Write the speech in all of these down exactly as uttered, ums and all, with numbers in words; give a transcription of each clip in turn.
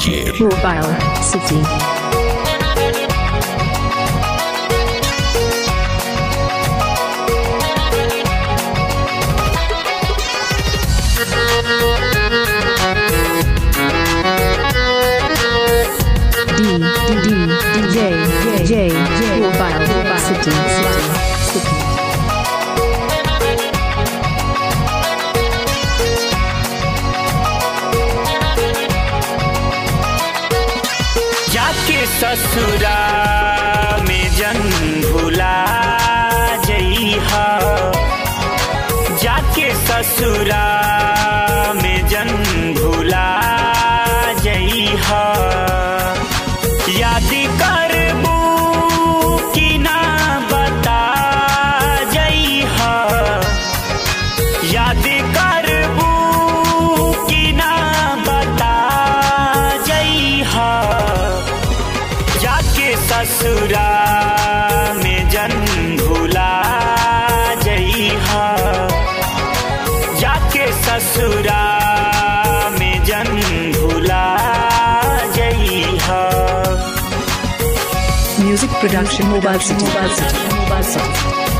D J Mobile City. D D D D J J J Mobile City City City. जाके ससुरा में जन भुला जइहा, जाके ससुरा में जन भुला जइहा। याद करबू कि ना बता जइहा, याद करबू कि ना बता जइहा। जाके ससुरा में जन भुला जइहा, जाके ससुरा में जन भुला जइहा। Music production Mobile City Mobile City Mobile City.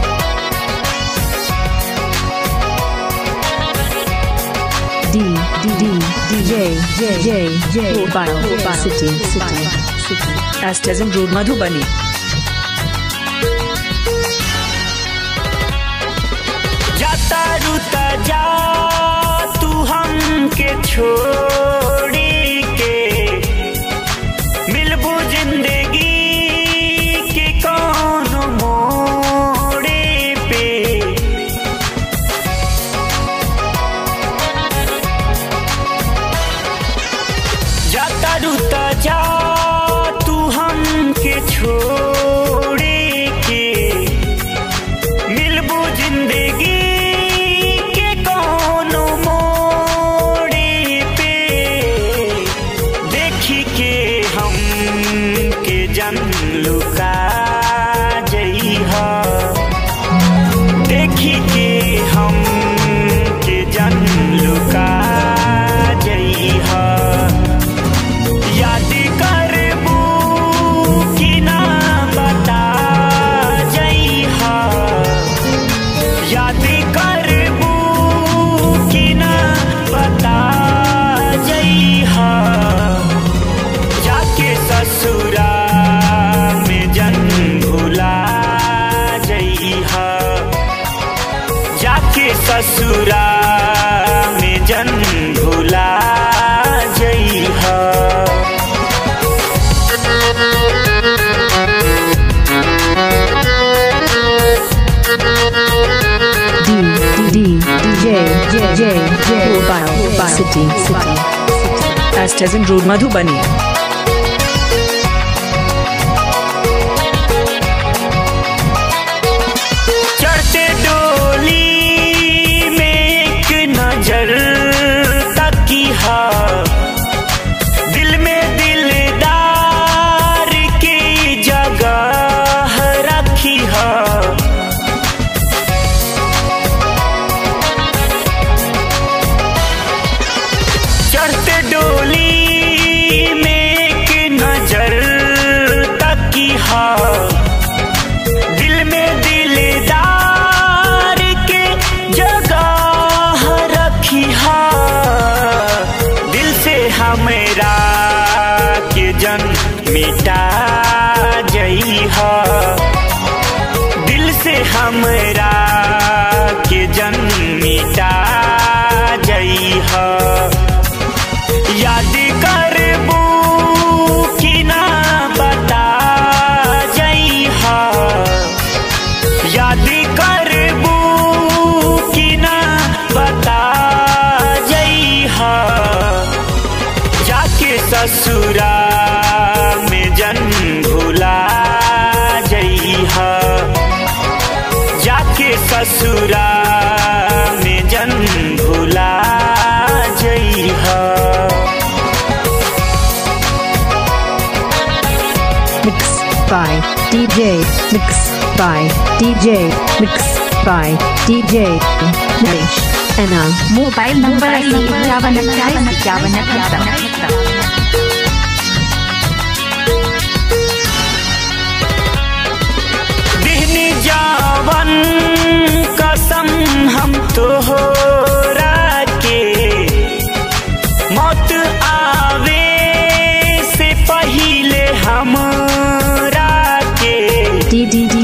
D D D D J J J J Mobile Mobile City City City. Astes and Road Madhubani. जाता रुता जा तू हमके छोड़ी के, मिलबू जिंदगी के कौन मोड़े पे। जाता रुता जा तू हमके छोड़े के, मिलबू जिंदगी के कौन मोड़े पे। देखी के हम के जन लुका जइहा, देखी के हम के जन लुका जइहा। याद करबू कि ना बता जइहा, याद करबू कि ना बता जइहा। जाके ससुरा में जन भुला जइहा, जाके ससुरा में जन भुला जइहा। D D D D J J J J Mobile Mobile City City. Astes and Road Madhubani. चढ़ते डोली में एक नजर तकिहा, दिल में दिलदार की जगह रखिहा। चढ़ते डोली में एक नजर तकिहा, दिल में दिलदार के जगह रखिहा। दिल से हमरा के जन मिटा जइहा, दिल से हमरा के जन मिटा जइहा। याद करबू कि ना बता जइहा, याद करबू कि ना बता जइहा। जाके ससुरा में जन भुला जइहा, जाके ससुरा में जन भुला जइहा। Mix by D J Mix by D J Mix by D J Naresh Anna. Mobile number इक्यावन अट्ठाईस इक्यावन अठहत्तर।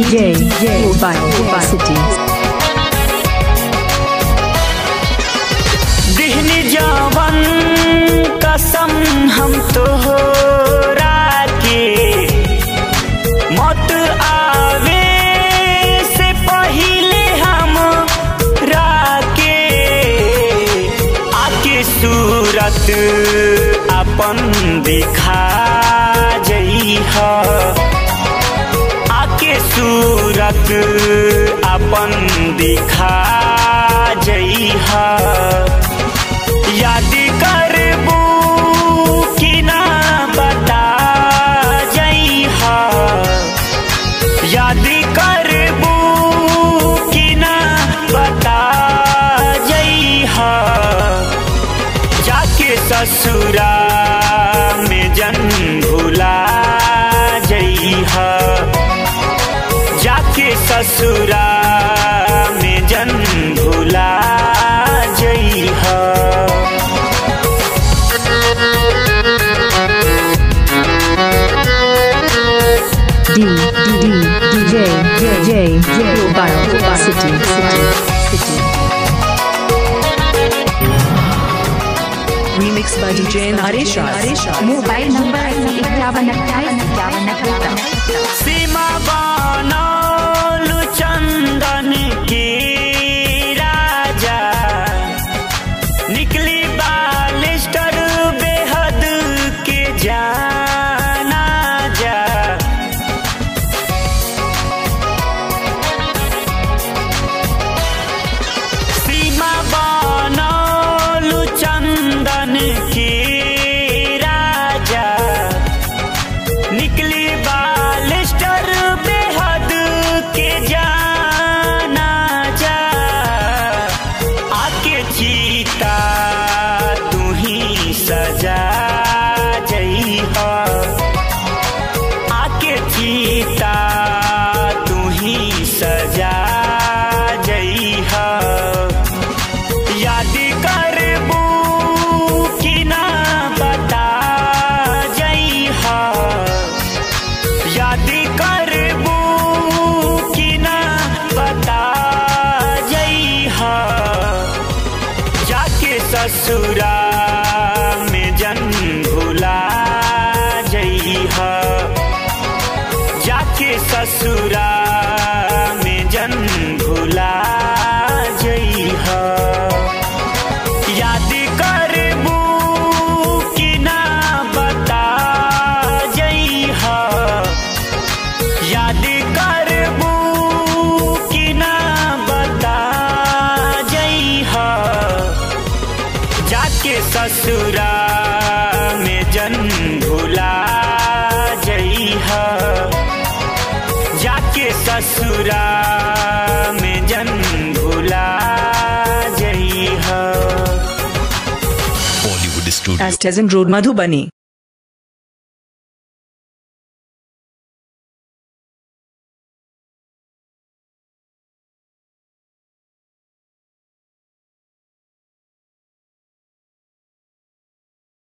J J Mobile City. दिहनी जवन कसम हम तोहरा के, मौत आवे से पहिले हम राके, आके सूरत अपन दिखा जइहा, आके सूरत अपन दिखा जइहा। याद करबू कि ना बता जइहा, याद करबू कि ना बता जइहा। जाके ससुरा में जन भुला जइहा, जाके ससुरा में जन भुला जइहा। D D D DJ J J J Mobile City City City. Remix by D J Naresha. Mobile number इक्यावन अट्ठाईस इक्यावन अठहत्तर। सीमा बनौलु चंदन की राजा, निकली बालिस्टर बेहद के जाना जा। सीमा बनौलु चंदन की राजा, निकली बालिस्टर बेहद के जाना जा। आके चीता तू ही सजा जइहा, आके चीता तू ही सजा जइहा। याद करबू कि ना बता जइहा, याद करबू कि ना बता जइहा। जाके ससुरा में जन भुला जइहा, जाके ससुरा में जन भुला जइहा। याद करबू कि ना बता जइहा, याद करबू कि ना बता जइहा। जाके ससुरा में जन भुला जइहा, जाके ससुरा में जन भुला जइहा। Bollywood Studio. As Road Madhubani.